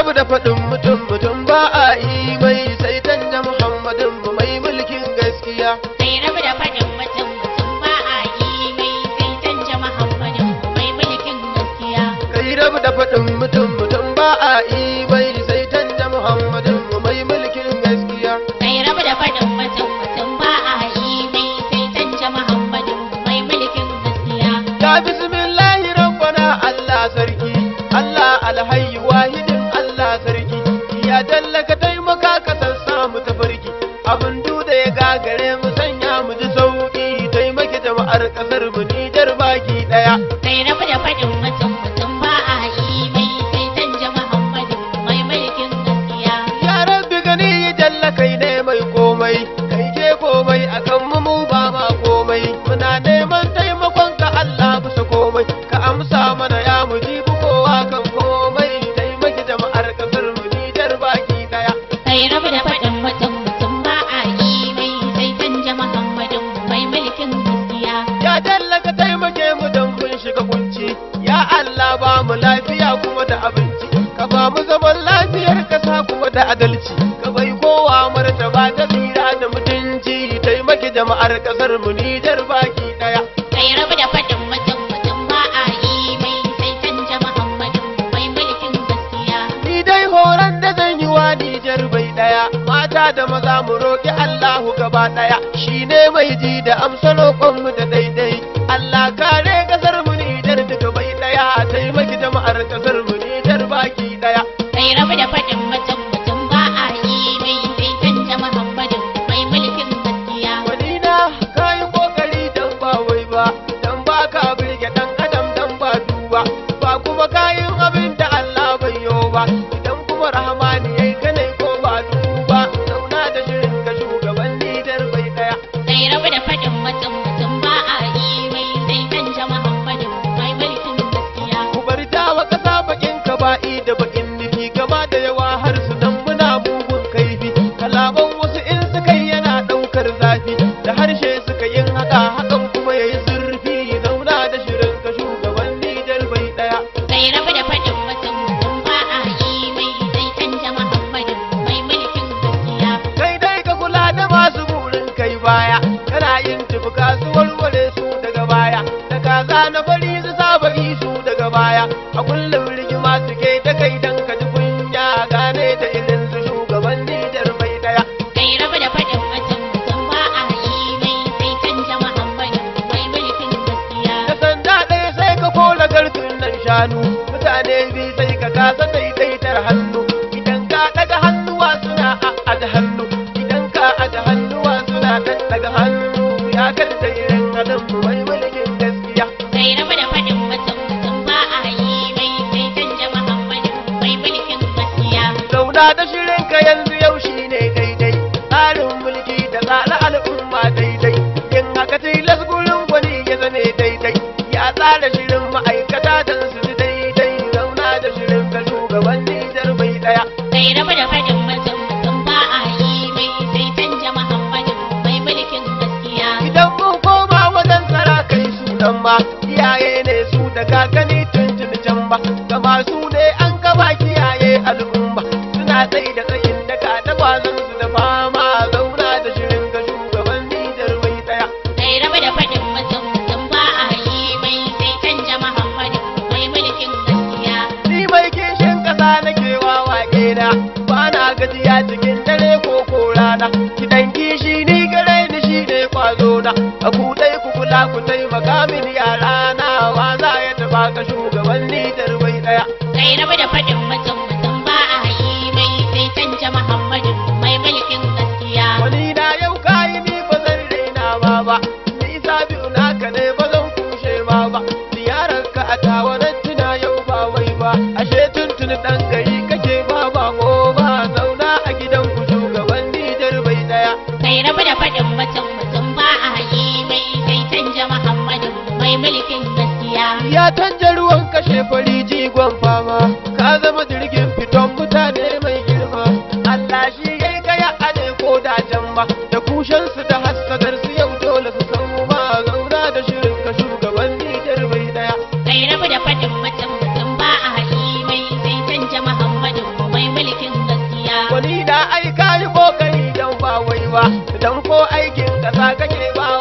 rabu da faɗin mutum ba a yi mai sai canja Muhammadin mu mai mulkin gaskiya. Kai rabu da faɗin mutum ba a yi mai sai canja Muhammadin mu mai mulkin gaskiya. Kai rabu da faɗin mutum ba a yi mai sai canja Muhammadin mu mai mulkin gaskiya. Kai rabu da faɗin mutum ba a yi mai sai canja Muhammadin mu mai mulkin gaskiya. Ya bismillahi rabbana Allah sarki, Allah alhayyu wahidin Allah sarki, ya dallaka taimaka ka sassa mu tafarki, abin da ya gagare mu sanya mu ji sauki, taimaki jama'ar kasar mu Nijar baki daya. Kai rabu da faɗin mutum ba a yi mai sai canja Muhammadin mu mai mulkin gaskiya. Ya rabbi gani ya jalla kai ne mai komai, kai ke komai akan mu ba ma komai, muna neman taimakon ka Allah bisa komai, ka amsa mana ya mujibu kowa kan komai, taimaki jama'ar kasar mu Nijar baki daya. Kai rabu da faɗin mutum ba a yi mai sai canja Muhammadin mu mai mulkin gaskiya. Ya jalla ka taimake mu don mun shiga kunci, ya Allah ba mu lafiya kuma da abinci, ka ba mu zaman lafiyar kasa kuma da adalci, ka bai kowa martaba ta tsira da mutunci, taimaki jama'ar kasar mu Nijar baki daya. Kai rabu da faɗin mutum ba a yi mai sai canja Muhammadin mu mai mulkin gaskiya. Ni dai horon da zan yi wa Nijar bai daya, mata da maza mu roƙi Allahu gaba daya, shine mai ji da amsa roƙon mu da daidai. Allah kare kasar mu Nijar duka bai daya, taimaki jama'ar kasar mu Nijar baki daya. Kai rabu da faɗin mutum ba a yi mai sai canja Muhammadin mu mai mulkin gaskiya. Madina kayi kokari dan ba wai ba, dan ba ka birge dan adam dan ba duba, ba kuma kayin abin da Allah bai yo ba, idan kuma rahmani yayi kanai ko ba duba, zauna da shirin ka shugaban Nijar bai daya. Kai rabu da faɗin mutum ba a yi mai sai canja Muhammadin mu mai mulkin gaskiya. Ku bar jawa kasa bakin ka ba'i da bakin nufi, gama da yawa har su dan muna mugun kaifi, kalaman wasu in suka yi yana daukar zafi, da harshe suka yin haka hakan kuma yayi zurfi, zauna da shirin ka shugaban Nijar bai daya. Kai rabu da faɗin mutum ba a yi mai sai canja Muhammadin mu mai mulkin gaskiya. Kai dai ka kula da masu burin kai baya, kana yin tafi kasuwar ware su daga baya, da kaza na bari su saba su daga baya, a kullum rigima suke da kai dan ka ji kunya, gane da irin su shugaban Nijar bai daya. Kai rabu da faɗin mutum ba a yi mai sai canja Muhammadin mu mai mulkin gaskiya. Da sanda ɗaya sai ka kola garkin nan shanu, mutane bi sai ka kasa daidaitar hannu, idan ka daga hannuwa suna aje hannu, idan ka aje hannuwa suna daga hannu, ya karta irin adam mai mulkin gaskiya. Kai rabu da faɗin mutum ba a yi mai sai canja Muhammadin mu mai mulkin gaskiya. Zauna da shirin ka yanzu yau shi ne daidai, tsarin mulki da tsara al'umma daidai, yin haka tilas gurin gwani ya zame daidai, ya tsara shirin ma'aikata don su ji daidai, zauna da shirin ka shugaban Nijar bai daya. Kai rabu da faɗin mutum ba a yi mai sai canja Muhammadin mu mai mulkin gaskiya. Idan mun koma wajen tsara kai sunan ma, iyaye ne su da kakani tuntun can ba, gama su ne an gaba kiyaye al'umma, suna tsaye da tsayin daga da kwazon su da fama, zauna da shirin ka shugaban Nijar bai daya. Kai rabu da faɗin mutum ba a yi mai sai canja Muhammadin mu mai mulkin gaskiya. Ni mai kishin ƙasa nake wawa na, ba na gajiya cikin dare ko rana, kiɗan kishi ni gare ni shi ne kwazo na, a kuɗai ku kula ku taimaka min yara na, wa za ya taɓa ka shugaban Nijar bai daya. Kai rabu da faɗin mutum ba a yi mai sai canja Muhammadin mu mai mulkin gaskiya. Wani na yau kayi ni ba zan raina ma ba, ni sabi'u naka ne ba zan kushe ma ba, ziyarar ka a tawanan tuna yau ba wai ba, ashe tuntuni ɗan gari kake ba ko ba, zauna a gidan ku shugaban Nijar bai daya. Kai rabu da faɗin mutum ba a yi mai sai canja Muhammadin mu mai mulkin gaskiya. Ya canja ruwan kashe fari jigon fama, ka zama jirgin fiton mutane mai girma, Allah shi yayi kaya ade ko da can ba, da kushensu da hassadar su yau dole su san ma, zauna da shirin ka shugaban Nijar bai daya. Kai rabu da faɗin mutum ba a yi mai sai canja Muhammadin mu mai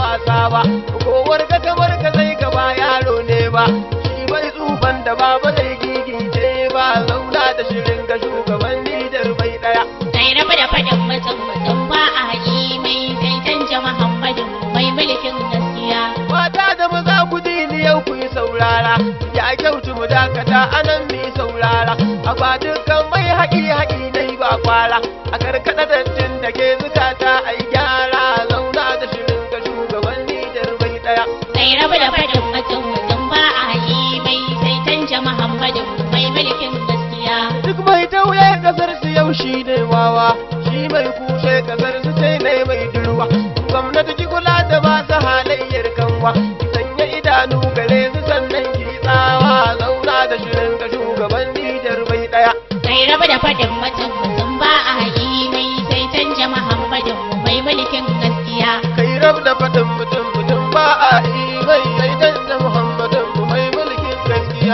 wasa ba kowar ka kamar ka zai gaba yaro ne ba shi bai tsufan da baba zai gigice ba zauna da shirin ga shugaban lidar bai daya sai rabu da faɗin mutum ba a haƙi mai sai canja Muhammadu mai mulkin gaskiya. Mata da maza ku dini yau ku yi saurara ya kyautu mu dakata anan mi saurara a ba dukkan mai haƙi dai ba kwara a karkada dattin da ke zukata a yi gyara zauna da shirin ga shugaban lidar bai daya sai rabu da faɗin mutum ba a haƙi mai sai canja Muhammadu mai mulkin gaskiya. duk mai tauye kasar su yau shi ne wawa shi mai kushe kasar su sai ne mai durwa gwamnati ki kula da masu halayyar kanwa ki sanya idanu gare su sannan ki tsawa zauna da shirin ga shugaban lidar bai daya sai rabu da faɗin mutum ba a haƙi mai sai canja Muhammadu mai mulkin gaskiya. kai rab da faɗin mutum ba a yi mai sai canja Muhammadin mai mulkin gaskiya.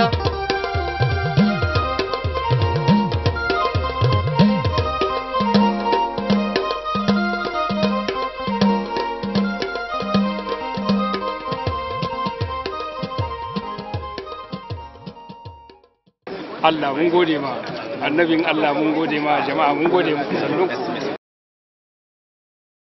Allah mun gode ma annabin Allah mun gode ma jama'a mun gode muku sannu